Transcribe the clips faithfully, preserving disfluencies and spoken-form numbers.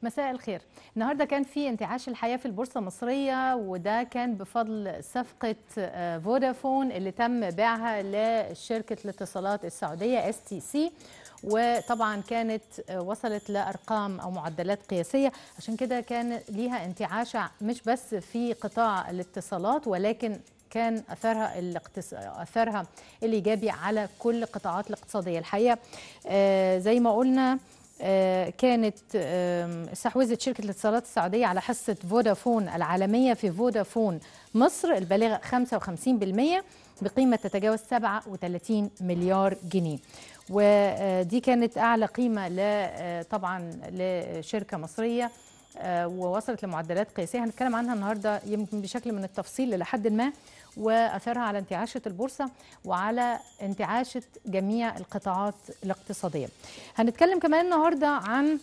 مساء الخير. النهارده كان في انتعاش الحياة في البورصة المصرية، وده كان بفضل صفقة فودافون اللي تم بيعها لشركة الاتصالات السعودية اس تي سي، وطبعا كانت وصلت لأرقام أو معدلات قياسية، عشان كده كان ليها انتعاش مش بس في قطاع الاتصالات ولكن كان أثرها الاقتص... أثرها الإيجابي على كل القطاعات الاقتصادية. الحقيقة آه زي ما قلنا كانت استحوذت شركة الاتصالات السعودية على حصة فودافون العالمية في فودافون مصر البالغة خمسة وخمسين بالمئة بقيمة تتجاوز سبعة وثلاثين مليار جنيه، ودي كانت أعلى قيمة طبعا لشركة مصرية ووصلت لمعدلات قياسية هنتكلم عنها النهاردة يمكن بشكل من التفصيل لحد ما، وأثرها على انتعاشة البورصة وعلى انتعاشة جميع القطاعات الاقتصادية. هنتكلم كمان النهاردة عن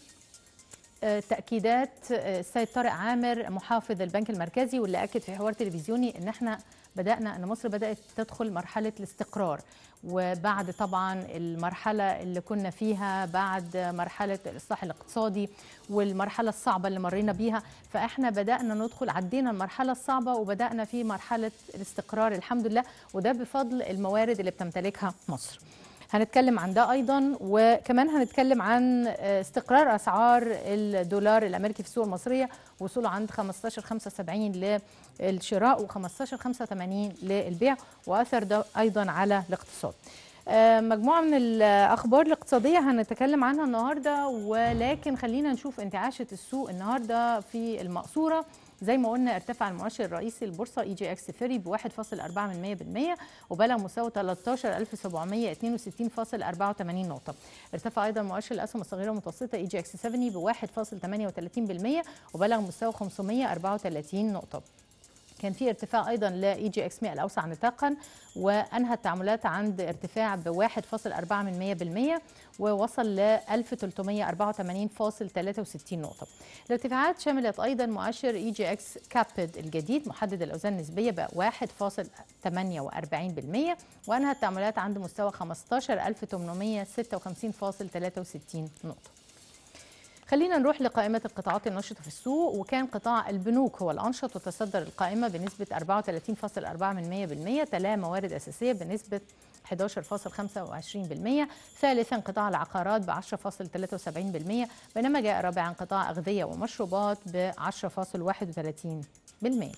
تأكيدات السيد طارق عامر محافظ البنك المركزي، واللي أكد في حوار تلفزيوني إن احنا بدأنا أن مصر بدأت تدخل مرحلة الاستقرار، وبعد طبعا المرحلة اللي كنا فيها بعد مرحلة الإصلاح الاقتصادي والمرحلة الصعبة اللي مرينا بيها، فإحنا بدأنا ندخل عدينا المرحلة الصعبة وبدأنا في مرحلة الاستقرار الحمد لله، وده بفضل الموارد اللي بتمتلكها مصر. هنتكلم عن ده أيضا، وكمان هنتكلم عن استقرار أسعار الدولار الأمريكي في السوق المصرية، وصوله عند خمستاشر خمسة وسبعين للشراء وخمستاشر خمسة وثمانين للبيع، وأثر ده أيضا على الاقتصاد. مجموعة من الأخبار الاقتصادية هنتكلم عنها النهاردة، ولكن خلينا نشوف انتعاشة السوق النهاردة في المقصورة. زي ما قلنا ارتفع المؤشر الرئيسي للبورصة اي جي اكس فري ب واحد فاصل أربعة بالمئة وبلغ مستوى ثلاثة عشر ألف وسبعمئة واثنين وستين فاصل أربعة وثمانين نقطة. ارتفع ايضا مؤشر الاسهم الصغيرة والمتوسطة اي جي اكس سبعين ب واحد فاصل ثمانية وثلاثين بالمئة وبلغ مستوى خمسمئة وأربعة وثلاثين نقطة. كان في ارتفاع ايضا لاي جي اكس مئة الاوسع نطاقا، وانهى التعاملات عند ارتفاع ب واحد فاصل أربعة بالمئة ووصل ل ألف وثلاثمئة وأربعة وثمانين فاصل ثلاثة وستين نقطه. الارتفاعات شملت ايضا مؤشر اي جي اكس كابيد الجديد محدد الاوزان النسبيه ب واحد فاصل ثمانية وأربعين بالمئة وانهى التعاملات عند مستوى خمستاشر ألف وثمانمئة وستة وخمسين فاصل ثلاثة وستين نقطه. خلينا نروح لقائمة القطاعات النشطة في السوق، وكان قطاع البنوك هو الأنشط وتصدر القائمة بنسبة أربعة وثلاثين فاصل أربعة بالمئة، تلاه موارد أساسية بنسبة أحد عشر فاصل خمسة وعشرين بالمئة، ثالثا قطاع العقارات ب عشرة فاصل ثلاثة وسبعين بالمئة، بينما جاء رابعا قطاع أغذية ومشروبات ب عشرة فاصل واحد وثلاثين بالمئة.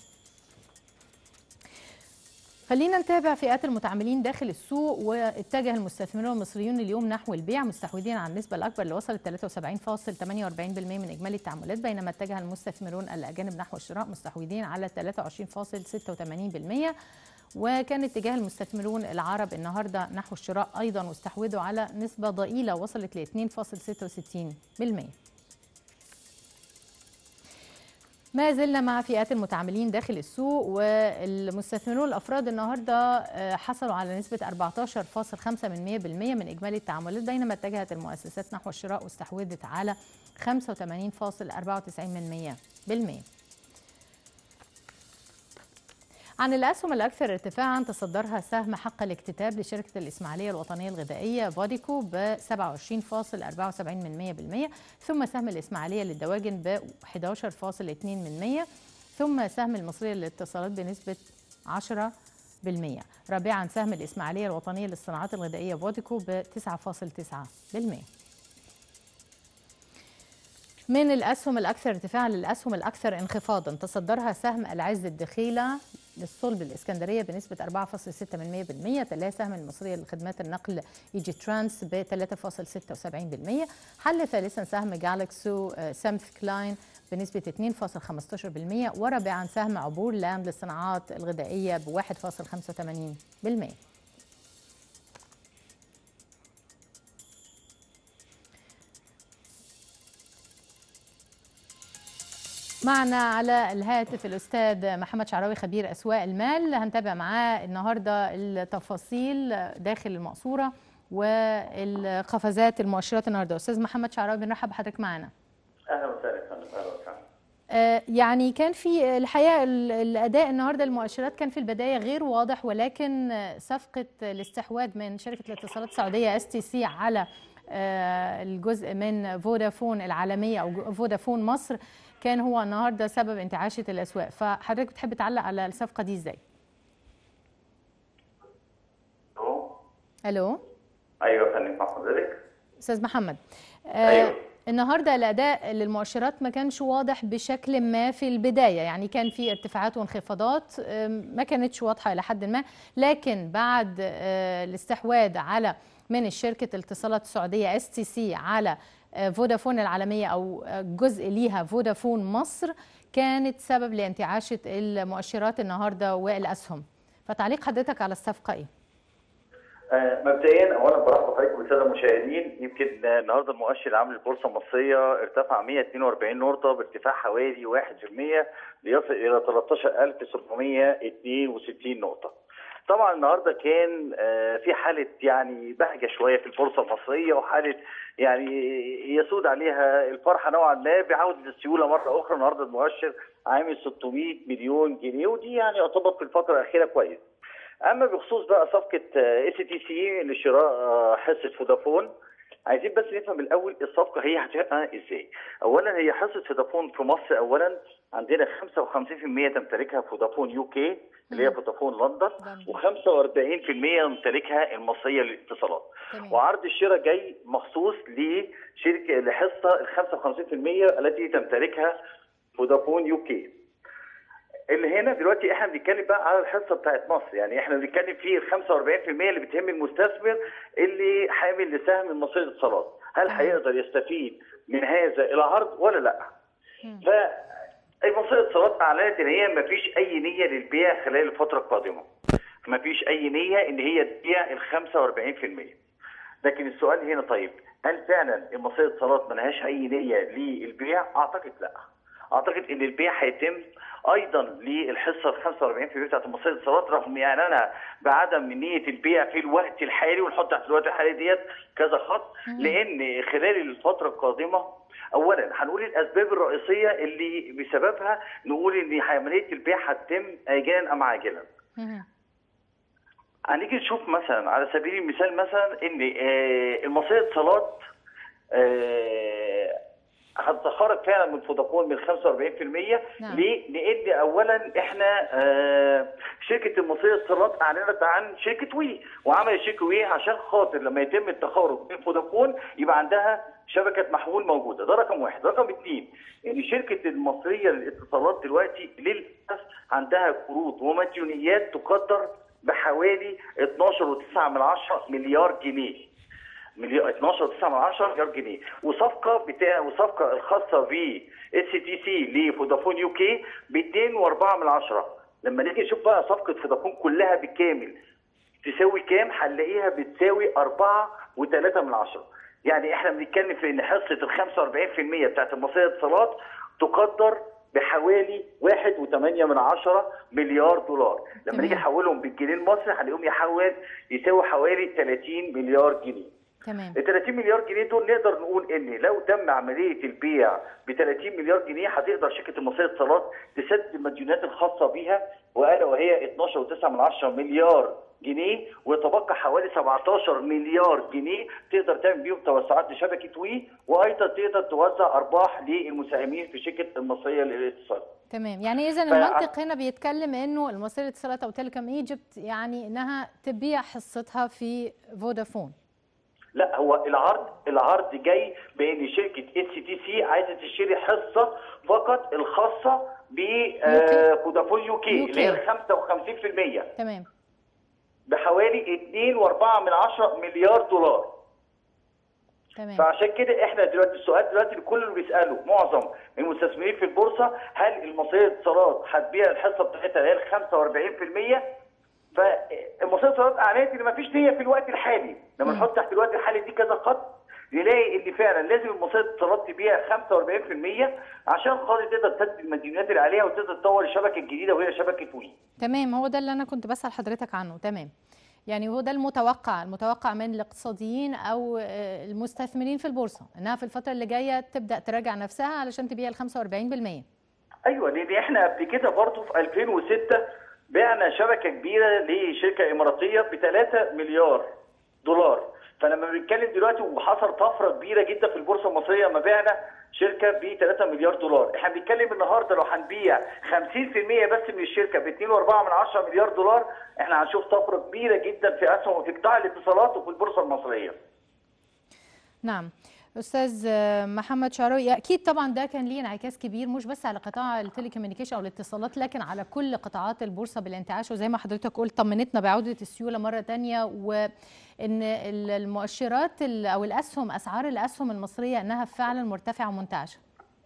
خلينا نتابع فئات المتعاملين داخل السوق، واتجه المستثمرون المصريون اليوم نحو البيع مستحوذين على النسبة الأكبر اللي وصلت ثلاثة وسبعين فاصل ثمانية وأربعين بالمئة من إجمالي التعاملات، بينما اتجه المستثمرون الأجانب نحو الشراء مستحوذين على ثلاثة وعشرين فاصل ستة وثمانين بالمئة، وكان اتجاه المستثمرون العرب النهارده نحو الشراء أيضا واستحوذوا على نسبة ضئيلة وصلت ل اثنين فاصل ستة وستين بالمئة. ما زلنا مع فئات المتعاملين داخل السوق، والمستثمرون الافراد النهارده حصلوا على نسبه أربعة عشر فاصل خمسة بالمئة من اجمالي التعاملات، بينما اتجهت المؤسسات نحو الشراء واستحوذت على خمسة وثمانين فاصل أربعة وتسعين بالمئة. عن الأسهم الأكثر ارتفاعا تصدرها سهم حق الاكتتاب لشركة الإسماعيلية الوطنية الغذائية فوديكو ب سبعة وعشرين فاصل أربعة وسبعين بالمئة، ثم سهم الإسماعيلية للدواجن ب أحد عشر فاصل اثنين بالمئة، ثم سهم المصرية للاتصالات بنسبة عشرة بالمئة، رابعا سهم الإسماعيلية الوطنية للصناعات الغذائية فوديكو ب تسعة فاصل تسعة بالمئة. من الأسهم الأكثر ارتفاعا للأسهم الأكثر انخفاضا تصدرها سهم العز الدخيلة للصلب الإسكندرية بنسبة أربعة فاصل ستة بالمئة، تلاه سهم المصرية لخدمات النقل إيجي ترانس ب ثلاثة فاصل ستة وسبعين بالمئة، حل ثالثا سهم جالكسو سمث كلاين بنسبة اثنين فاصل خمسة عشر بالمئة، ورابعا سهم عبور لاند للصناعات الغذائية ب واحد فاصل خمسة وثمانين بالمئة. معنا على الهاتف الأستاذ محمد شعراوي خبير أسواق المال، هنتابع معاه النهاردة التفاصيل داخل المقصورة والقفزات المؤشرات النهاردة. أستاذ محمد شعراوي بنرحب بحضرتك معنا. أهلا وسهلا فندم. أهلا وسهلا. يعني كان في الحقيقه الاداء النهارده المؤشرات كان في البدايه غير واضح، ولكن صفقه الاستحواذ من شركه الاتصالات السعوديه اس تي سي على الجزء من فودافون العالميه او فودافون مصر كان هو النهارده سبب انتعاشه الاسواق. فحضرتك بتحب تعلق على الصفقه دي ازاي؟ الو الو ايوه يا فندم، مع حضرتك استاذ محمد. ايوه النهارده الاداء للمؤشرات ما كانش واضح بشكل ما في البدايه، يعني كان في ارتفاعات وانخفاضات ما كانتش واضحه الى حد ما، لكن بعد الاستحواذ على من الشركه الاتصالات السعوديه اس تي سي على فودافون العالميه او جزء ليها فودافون مصر كانت سبب لانتعاشه المؤشرات النهارده والاسهم. فتعليق حضرتك على الصفقه ايه؟ مبدئيا اولا برحب بحضرتك والساده المشاهدين. يمكن النهارده المؤشر العام للبورصه المصريه ارتفع مئة واثنين وأربعين نقطه بارتفاع حوالي واحد بالمئة ليصل الى ثلاثة عشر ألف وسبعمئة واثنين وستين نقطه. طبعا النهارده كان في حاله يعني بهجه شويه في البورصه المصريه، وحاله يعني يسود عليها الفرحه نوعا ما بعوده السيوله مره اخرى. النهارده المؤشر عامل ستمئة مليون جنيه، ودي يعني يعتبر في الفتره الاخيره كويس. اما بخصوص بقى صفقه اس تي سي لشراء حصه فودافون، عايزين بس نفهم الاول الصفقه هي هتبقى ازاي. اولا هي حصه فودافون في مصر، اولا عندنا خمسة وخمسين بالمئة تمتلكها فودافون يو كي اللي هي فودافون لندن، وخمسة وأربعين بالمئة يمتلكها المصريه للاتصالات. وعرض الشراء جاي مخصوص لشركه لحصه ال خمسة وخمسين بالمئة التي تمتلكها فودافون يو كي. اللي هنا دلوقتي احنا بنتكلم بقى على الحصه بتاعت مصر، يعني احنا بنتكلم في ال خمسة وأربعين بالمئة اللي بتهم المستثمر اللي حامل لسهم المصريه للاتصالات، هل هيقدر يستفيد من هذا العرض ولا لا؟ فالمصريه للاتصالات اعلنت ان هي ما فيش اي نيه للبيع خلال الفتره القادمه. ما فيش اي نيه ان هي تبيع ال خمسة وأربعين بالمئة. لكن السؤال هنا طيب، هل فعلا المصريه للاتصالات ما لهاش اي نيه للبيع؟ اعتقد لا. اعتقد ان البيع هيتم ايضا للحصه ال خمسة وأربعين بالمئة بتاعت المصريه للاتصالات، رغم اعلانها بعدم نيه البيع في الوقت الحالي، ونحط تحت الوقت الحالي ديت كذا خط، لان خلال الفتره القادمه اولا هنقول الاسباب الرئيسيه اللي بسببها نقول ان عمليه البيع هتتم اجلا ام عاجلا. هنيجي نشوف مثلا على سبيل المثال مثلا ان المصريه للاتصالات هتتخرج فعلا من فودافون من خمسة وأربعين بالمئة. نعم. ليه؟ لان اولا احنا آه شركه المصريه للاتصالات اعلنت عن شركه وي، وعملت شركه وي عشان خاطر لما يتم التخارج من فودافون يبقى عندها شبكه محمول موجوده. ده رقم واحد. رقم اثنين ان شركه المصريه للاتصالات دلوقتي للاسف عندها قروض ومديونيات تقدر بحوالي اثناشر فاصلة تسعة مليار جنيه. مليار اثناشر فاصلة تسعة مليار جنيه. وصفقه بتاع وصفقه الخاصه ب اس تي سي لفودافون يو كي ب اثنين فاصلة أربعة. لما نيجي نشوف بقى صفقه فودافون كلها بالكامل تساوي كام، هنلاقيها بتساوي أربعة فاصلة ثلاثة. يعني احنا بنتكلم في ان حصه ال خمسة وأربعين بالمئة بتاعت المصريه للاتصالات تقدر بحوالي واحد فاصلة ثمانية مليار دولار. لما نيجي نحولهم بالجنيه المصري هنلاقيهم يحول يساوي حوالي ثلاثين مليار جنيه. تمام. ال ثلاثين مليار جنيه دول نقدر نقول ان لو تم عمليه البيع ب ثلاثين مليار جنيه هتقدر شركه المصريه للاتصالات تسدد المديونات الخاصه بيها، والا وهي اثناشر فاصلة تسعة مليار جنيه، ويتبقى حوالي سبعة عشر مليار جنيه تقدر تعمل بيهم توسعات لشبكه وي، وايضا تقدر توزع ارباح للمساهمين في شركه المصريه للاتصالات. تمام. يعني اذا المنطق هنا بيتكلم انه المصريه للاتصالات او تيليكوم ايجيبت يعني انها تبيع حصتها في فودافون. لا، هو العرض العرض جاي بان شركه اس تي سي عايزه تشتري حصه فقط الخاصه بفودافون يو كي اللي هي ال خمسة وخمسين بالمئة. تمام. بحوالي اثنين فاصلة أربعة مليار دولار. تمام. فعشان كده احنا دلوقتي السؤال دلوقتي الكل اللي بيساله معظم المستثمرين في البورصه، هل المصريه للاتصالات هتبيع الحصه بتاعتها اللي هي ال خمسة وأربعين بالمئة؟ فالمصريه للاتصالات اعلنت ان مفيش نيه في الوقت الحالي. لما نحط تحت الوقت الحالي دي كذا خط نلاقي ان فعلا لازم المصريه للاتصالات تبيع خمسة وأربعين بالمئة عشان خاطر تقدر تسدد المديونات اللي عليها وتقدر تطور الشبكه الجديده وهي شبكه وي. تمام. هو ده اللي انا كنت بسال حضرتك عنه. تمام. يعني هو ده المتوقع المتوقع من الاقتصاديين او المستثمرين في البورصه، انها في الفتره اللي جايه تبدا تراجع نفسها علشان تبيع ال خمسة وأربعين بالمئة. ايوه، لان احنا قبل كده برضه في ألفين وستة بعنا شبكه كبيره لشركه اماراتيه ب ثلاثة مليار دولار. فلما بنتكلم دلوقتي وحصل طفره كبيره جدا في البورصه المصريه لما بعنا شركه ب ثلاثة مليار دولار، احنا بنتكلم النهارده لو هنبيع خمسين في المية بس من الشركه ب اثنين فاصلة أربعة مليار دولار، احنا هنشوف طفره كبيره جدا في اسهم وفي قطاع الاتصالات وفي البورصه المصريه. نعم. استاذ محمد شعراوي، اكيد طبعا ده كان ليه انعكاس كبير مش بس على قطاع التليكوميونيكيشن او الاتصالات، لكن على كل قطاعات البورصه بالانتعاش، وزي ما حضرتك قلت طمنتنا بعوده السيوله مره ثانيه، وان المؤشرات او الاسهم، اسعار الاسهم المصريه انها فعلا مرتفعه ومنتعشه.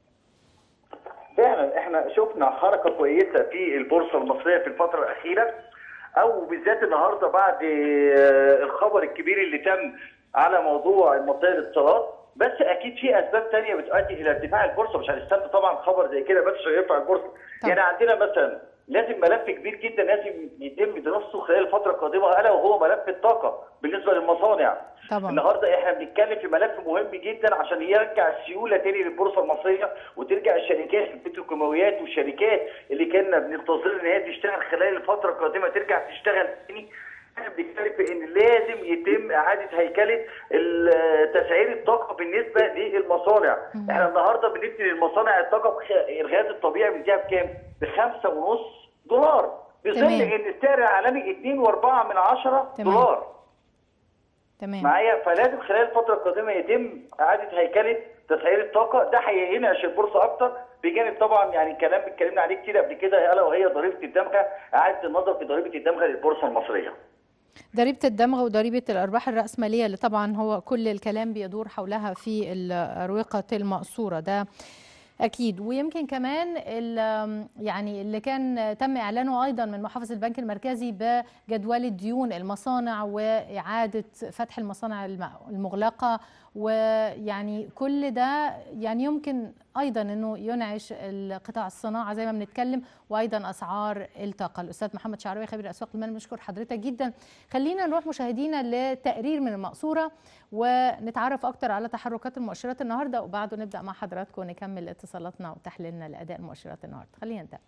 فعلا احنا شفنا حركه كويسه في البورصه المصريه في الفتره الاخيره، او بالذات النهارده بعد الخبر الكبير اللي تم على موضوع منطقه الاتصالات. بس اكيد في اسباب ثانيه بتؤدي الى ارتفاع البورصه، مش هنستنى طبعا خبر زي كده بس عشان يرفع البورصه. طبعا. يعني عندنا مثلا لازم ملف كبير جدا لازم يتم دراسته خلال الفتره القادمه، الا وهو ملف الطاقه بالنسبه للمصانع. طبعا. النهارده احنا بنتكلم في ملف مهم جدا عشان يرجع السيوله تاني للبورصه المصريه، وترجع الشركات البتروكيماويات والشركات اللي كنا بننتظر ان هي تشتغل خلال الفتره القادمه ترجع تشتغل تاني. احنا بنتكلم في ان لازم يتم اعاده هيكله تسعير الطاقه بالنسبه للمصانع. مم. احنا النهارده بندي للمصانع الطاقه الغاز الطبيعي بنديها بكام؟ بخمسة ونص دولار، بظل ان السعر العالمي اثنين فاصلة أربعة دولار. تمام معايا؟ فلازم خلال الفتره القادمه يتم اعاده هيكله تسعير الطاقه، ده هينعش البورصه اكتر، بجانب طبعا يعني كلام اتكلمنا عليه كتير قبل كده الا وهي ضريبه الدمغه، اعاده النظر في ضريبه الدمغه للبورصه المصريه. ضريبة الدمغ وضريبة الأرباح الرأسمالية اللي طبعا هو كل الكلام بيدور حولها في الأروقة المقصورة، ده أكيد. ويمكن كمان يعني اللي كان تم إعلانه أيضا من محافظ البنك المركزي بجدول ديون المصانع وإعادة فتح المصانع المغلقة، ويعني كل ده يعني يمكن أيضا أنه ينعش القطاع الصناعة زي ما بنتكلم، وأيضا أسعار الطاقة. الأستاذ محمد شعراوي خبير أسواق المال، بنشكر حضرتك جدا. خلينا نروح مشاهدينا لتقرير من المقصورة ونتعرف أكتر على تحركات المؤشرات النهاردة، وبعده نبدأ مع حضراتكم ونكمل اتصالاتنا وتحليلنا لأداء المؤشرات النهاردة. خلينا نبدأ.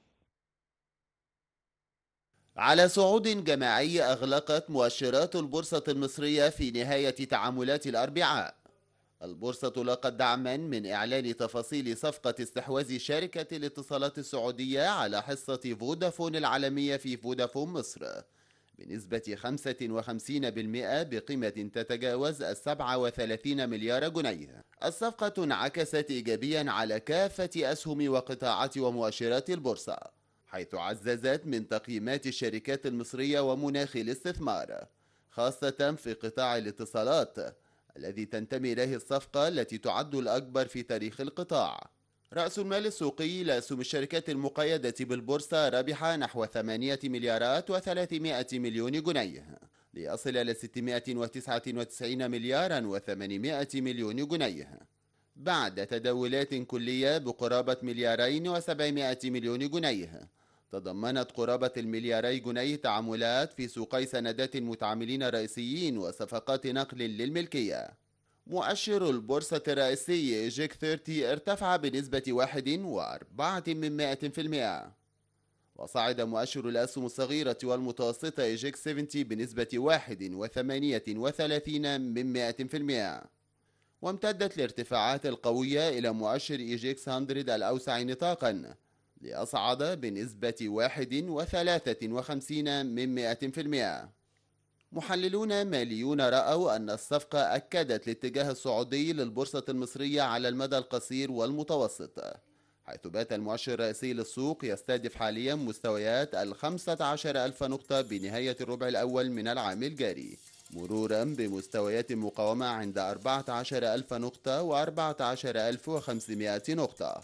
على صعود جماعي أغلقت مؤشرات البورصة المصرية في نهاية تعاملات الأربعاء. البورصة لاقت دعما من إعلان تفاصيل صفقة استحواذ شركة الاتصالات السعودية على حصة فودافون العالمية في فودافون مصر بنسبة خمسة وخمسين بالمئة بقيمة تتجاوز السبعة وثلاثين مليار جنيه. الصفقة انعكست إيجابيا على كافة أسهم وقطاعات ومؤشرات البورصة، حيث عززت من تقييمات الشركات المصرية ومناخ الاستثمار، خاصة في قطاع الاتصالات الذي تنتمي إليه الصفقة التي تعد الأكبر في تاريخ القطاع. رأس المال السوقي لأسهم الشركات المقيدة بالبورصة ربح نحو ثمانية مليارات وثلاثمائة مليون جنيه ليصل إلى ستمائة وتسعة وتسعين مليارا وثمانمائة مليون جنيه، بعد تداولات كلية بقرابة مليارين وسبعمائة مليون جنيه تضمنت قرابة الملياري جنيه تعاملات في سوقي سندات المتعاملين الرئيسيين وصفقات نقل للملكية. مؤشر البورصة الرئيسي جيك ثلاثين ارتفع بنسبة واحد وأربعة من مائة في المئة، وصعد مؤشر الأسهم الصغيرة والمتوسطة جيك سبعين بنسبة واحد وثمانية وثلاثين من مائة في المئة. وامتدت الارتفاعات القوية إلى مؤشر إيجيكس مئة الأوسع نطاقا ليصعد بنسبة واحد وثلاثة وخمسين من مائة في المئة. محللون ماليون رأوا أن الصفقة أكدت الاتجاه الصعودي للبورصة المصرية على المدى القصير والمتوسط، حيث بات المؤشر الرئيسي للسوق يستهدف حاليا مستويات الخمسة عشر ألف نقطة بنهاية الربع الأول من العام الجاري، مرورا بمستويات مقاومة عند أربعة عشر ألف نقطة وأربعة عشر ألف وخمسمائة نقطة.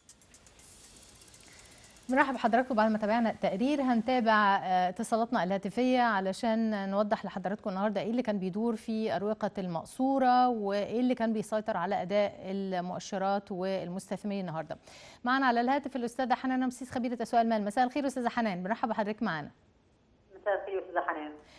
مرحبا بحضراتكم. بعد ما تابعنا التقرير هنتابع اتصالاتنا الهاتفيه علشان نوضح لحضراتكم النهارده ايه اللي كان بيدور في اروقه المقصوره وايه اللي كان بيسيطر على اداء المؤشرات والمستثمرين النهارده. معنا على الهاتف الاستاذه حنان رمسيس خبيره اسواق المال. مساء الخير استاذه حنان، مرحبا بحضرتك معانا. مساء الخير استاذه حنان.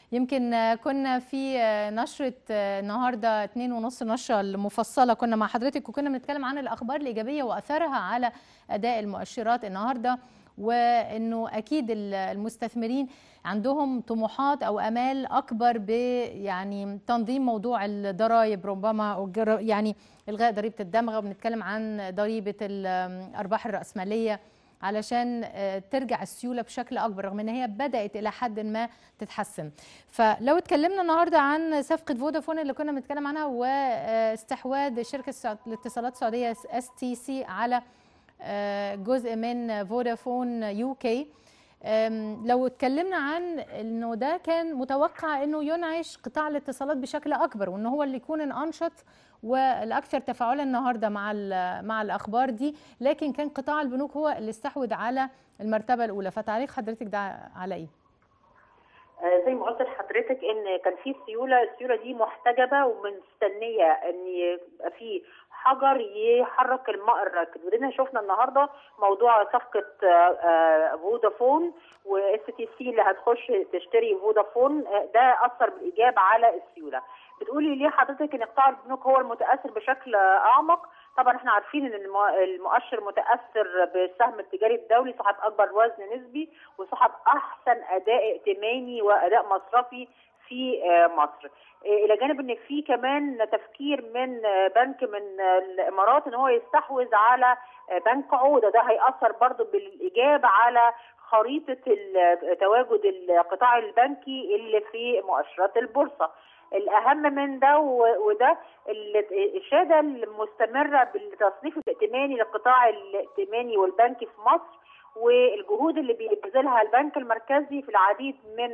يمكن كنا في نشرة النهاردة اتنين ونص نشرة المفصلة كنا مع حضرتك وكنا بنتكلم عن الأخبار الإيجابية وأثرها على أداء المؤشرات النهاردة، وأنه أكيد المستثمرين عندهم طموحات أو أمال أكبر ب يعني تنظيم موضوع الضرائب، ربما يعني إلغاء ضريبة الدمغة، وبنتكلم عن ضريبة الأرباح الرأسمالية علشان ترجع السيولة بشكل أكبر، رغم أن هي بدأت إلى حد ما تتحسن. فلو اتكلمنا النهاردة عن صفقة فودافون اللي كنا بنتكلم عنها واستحواذ شركة الاتصالات السعودية اس تي سي على جزء من فودافون يو كي، لو اتكلمنا عن انه ده كان متوقع انه ينعش قطاع الاتصالات بشكل اكبر، وانه هو اللي يكون الانشط والاكثر تفاعلا النهارده مع مع الاخبار دي، لكن كان قطاع البنوك هو اللي استحوذ على المرتبه الاولى. فتعليق حضرتك ده على ايه؟ زي ما قلت لحضرتك ان كان في سيوله، السيوله دي محتجبه ومستنيه ان يبقى في حجر يحرك الماء الراكد، ودينا شفنا النهارده موضوع صفقه فودافون واس تي سي اللي هتخش تشتري فودافون، ده اثر بالايجاب على السيوله. بتقولي ليه حضرتك ان قطاع البنوك هو المتاثر بشكل اعمق؟ طبعا احنا عارفين ان المؤشر متاثر بالسهم التجاري الدولي صاحب اكبر وزن نسبي وصاحب احسن اداء ائتماني واداء مصرفي في مصر، الى جانب ان في كمان تفكير من بنك من الامارات ان هو يستحوذ على بنك عوده، ده هيأثر برضه بالايجاب على خريطه تواجد القطاع البنكي اللي في مؤشرات البورصه. الاهم من ده وده الاشاده المستمره بالتصنيف الائتماني للقطاع الائتماني والبنكي في مصر، والجهود اللي بيبذلها البنك المركزي في العديد من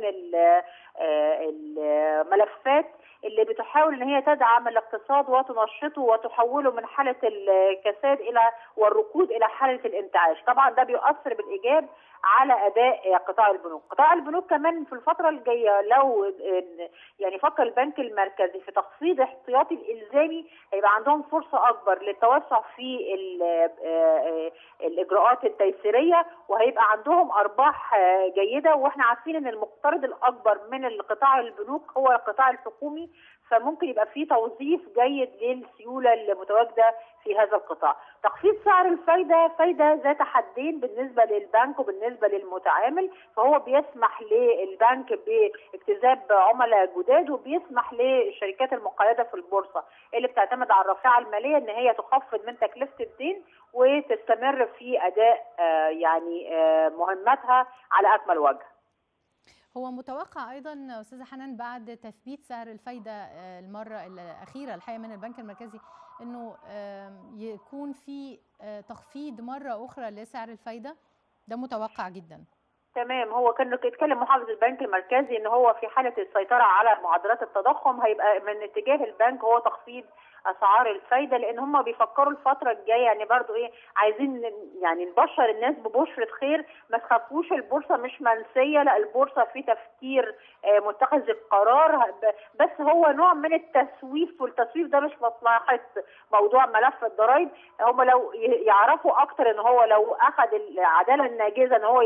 الملفات اللي بتحاول ان هي تدعم الاقتصاد وتنشطه وتحوله من حاله الكساد الى والركود الى حاله الانتعاش. طبعا ده بيؤثر بالايجاب على اداء قطاع البنوك. قطاع البنوك كمان في الفتره الجايه لو يعني فكر البنك المركزي في تخفيض احتياطي الالزامي، هيبقى عندهم فرصه اكبر للتوسع في الاجراءات التيسيريه، وهيبقى عندهم ارباح جيده. واحنا عارفين ان المقترض الاكبر من القطاع البنوك هو القطاع الحكومي، فممكن يبقى في توظيف جيد للسيوله المتواجده في هذا القطاع. تخفيض سعر الفايده فايده ذات حدين بالنسبه للبنك وبالنسبه للمتعامل، فهو بيسمح للبنك باجتذاب عملاء جداد، وبيسمح للشركات المقيده في البورصه اللي بتعتمد على الرافعه الماليه ان هي تخفض من تكلفه الدين وتستمر في اداء يعني مهمتها على اكمل وجه. هو متوقع ايضا استاذه حنان بعد تثبيت سعر الفايده المره الاخيره الحقيقه من البنك المركزي انه يكون في تخفيض مره اخرى لسعر الفايده؟ ده متوقع جدا. تمام، هو كان اتكلم محافظ البنك المركزي ان هو في حاله السيطره على معدلات التضخم هيبقى من اتجاه البنك هو تخفيض اسعار الفايده، لان هم بيفكروا الفتره الجايه يعني برضو ايه عايزين يعني نبشر الناس ببشره خير، ما تخافوش البورصه مش منسيه، لا البورصه في تفكير متخذ القرار، بس هو نوع من التسويف، والتسويف ده مش مصلحه موضوع ملف الضرائب. هم لو يعرفوا اكتر ان هو لو اخذ العداله الناجزه ان هو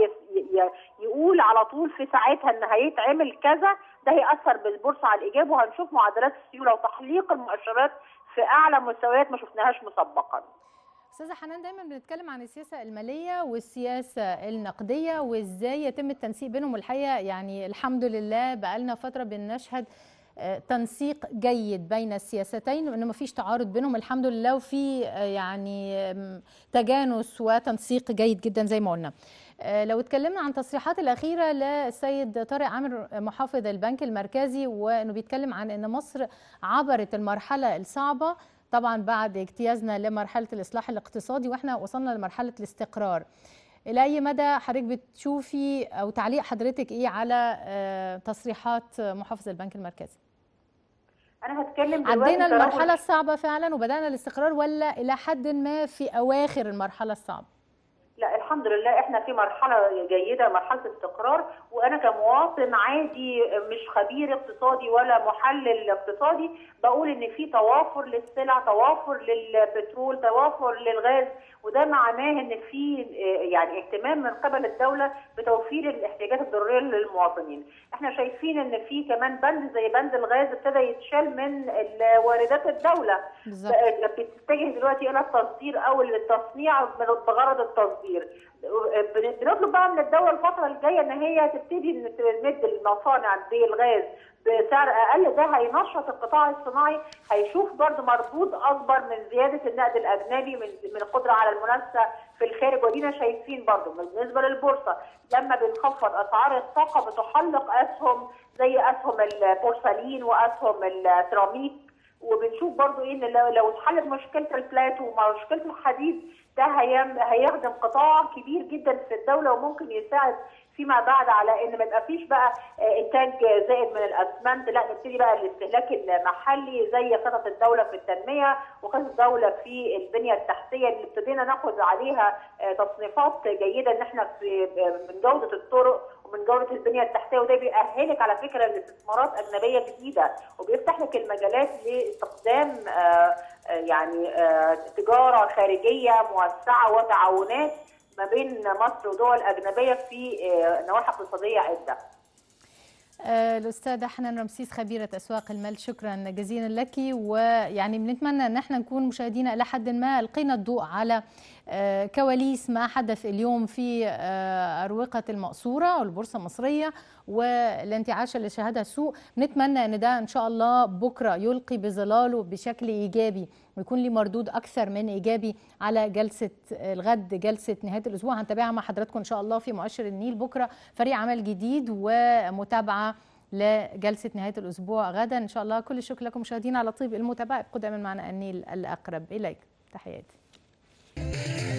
يقول على طول في ساعتها ان هيتعمل كذا، ده هيأثر بالبورصه على الايجاب، وهنشوف معدلات السيوله وتحليق المؤشرات في اعلى مستويات ما شفناهاش مسبقا. استاذه حنان، دايما بنتكلم عن السياسه الماليه والسياسه النقديه وازاي يتم التنسيق بينهم، الحقيقه يعني الحمد لله بقى لنا فتره بنشهد تنسيق جيد بين السياستين، وان ما فيش تعارض بينهم الحمد لله، وفي يعني تجانس وتنسيق جيد جدا زي ما قلنا. لو اتكلمنا عن تصريحات الأخيرة للسيد طارق عامر محافظ البنك المركزي، وأنه بيتكلم عن أن مصر عبرت المرحلة الصعبة طبعا بعد اجتيازنا لمرحلة الإصلاح الاقتصادي وإحنا وصلنا لمرحلة الاستقرار. إلى أي مدى حضرتك بتشوفي أو تعليق حضرتك إيه على تصريحات محافظ البنك المركزي؟ أنا هتكلم دلوقتي. عدينا المرحلة الصعبة فعلا وبدأنا الاستقرار، ولا إلى حد ما في أواخر المرحلة الصعبة؟ لا الحمد لله احنا في مرحله جيده، مرحله استقرار، وانا كمواطن عادي مش خبير اقتصادي ولا محلل اقتصادي بقول ان في توافر للسلع، توافر للبترول، توافر للغاز، وده معناه ان في يعني اهتمام من قبل الدوله بتوفير الاحتياجات الضروريه للمواطنين. احنا شايفين ان في كمان بند زي بند الغاز ابتدى يتشال من واردات الدوله، بتتجه دلوقتي الى التصدير او التصنيع بغرض التصدير. بنطلب بقى من الدوله الفتره الجايه ان هي تبتدي ان تمد المصانع بالغاز بسعر اقل، ده هينشط القطاع الصناعي، هيشوف برضه مردود اكبر من زياده النقد الاجنبي، من من القدره على المنافسه في الخارج. ودينا شايفين برضه بالنسبه للبورصه لما بنخفض اسعار الطاقه بتحلق اسهم زي اسهم البورسلين واسهم السيراميك، وبنشوف برضو ايه ان لو لو اتحلت مشكله البلاتو ومشكله الحديد ده هيخدم قطاع كبير جدا في الدوله، وممكن يساعد فيما بعد على ان ما يبقى فيش بقى انتاج زائد من الاسمنت، لا نبتدي بقى الاستهلاك المحلي زي خطط الدوله في التنميه وخطط الدوله في البنيه التحتيه اللي ابتدينا ناخد عليها تصنيفات جيده ان احنا في من جوده الطرق ومن جوده البنيه التحتيه، وده بيأهلك على فكره لاستثمارات اجنبيه جديده وبيفتح لك المجالات لاستخدام يعني تجاره خارجيه موسعه وتعاونات ما بين مصر ودول اجنبيه في نواحي اقتصاديه عده. الأستاذة حنان رمسيس خبيرة أسواق المال، شكرا جزيلا لك. ويعني بنتمنى أن احنا نكون مشاهدينا إلى حد ما ألقينا الضوء على كواليس ما حدث اليوم في أروقة المقصورة والبورصة المصرية والانتعاش اللي شهدها السوق. نتمنى أن ده إن شاء الله بكرة يلقي بظلاله بشكل إيجابي ويكون لي مردود أكثر من إيجابي على جلسة الغد، جلسة نهاية الأسبوع. هنتابعها مع حضراتكم إن شاء الله في مؤشر النيل بكرة، فريق عمل جديد ومتابعة لجلسة نهاية الأسبوع غدا إن شاء الله. كل الشكر لكم مشاهدينا على طيب المتابعة. ابقوا دائما معنا النيل الأقرب إليك. تحياتي.